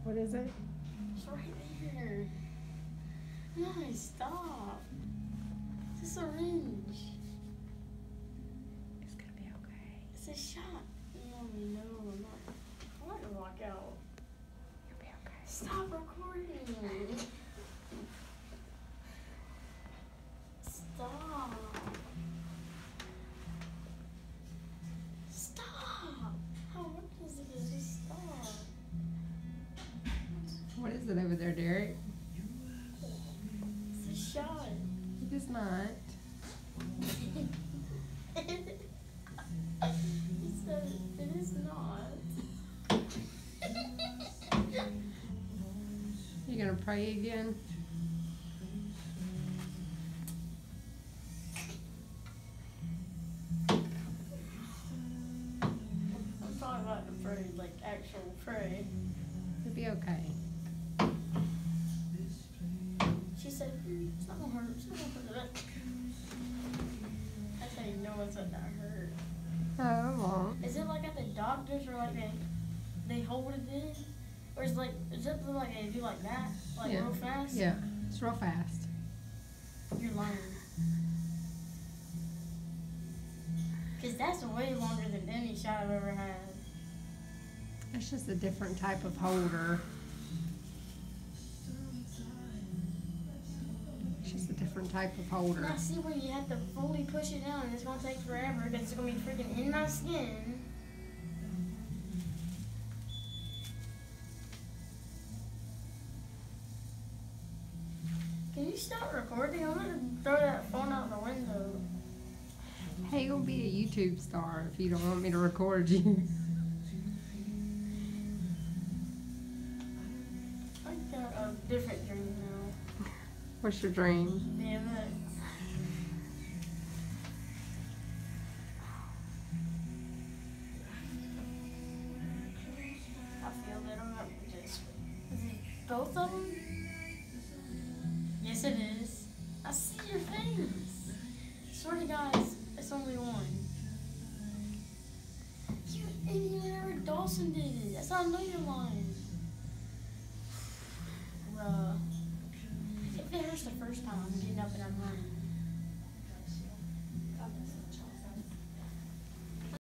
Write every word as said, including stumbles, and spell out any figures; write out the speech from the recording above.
What is it? It's right there. Nice, stop. It's a syringe. It's gonna be okay. It's a shot. No, no, I'm not. I'm not gonna walk out. You'll be okay. Stop recording. Stop. Stop. How hard is it to just stop? What is it over there, Derek? It's a shot. It is not. He said it is not. You gonna pray again? I'm talking about the pray, like actual pray. You'll be okay. She said, mm, it's not gonna hurt, it's not gonna hurt. That's how you know it's not hurt. Oh, it won't. Is it like at the doctors or like they, they hold it in? Or is it like, is it like they do like that? Like Yeah. real fast? Yeah, it's real fast. You're lying. Cause that's way longer than any shot I've ever had. It's just a different type of holder. It's just a different type of holder. Now see where you have to fully push it down and it's gonna take forever because it's gonna be freaking in my skin. Can you stop recording? I'm gonna throw that phone out the window. Hey, you'll be a YouTube star if you don't want me to record you. I got a different dream now. What's your dream? Damn it. I feel that I'm not just. Is it both of them? Yes, it is. I see your face. Swear to God, it's, it's only one. You idiot, whenever Dawson did it. That's how I know you're lying. Bruh. If it hurts the first time, I'm getting up and I'm running.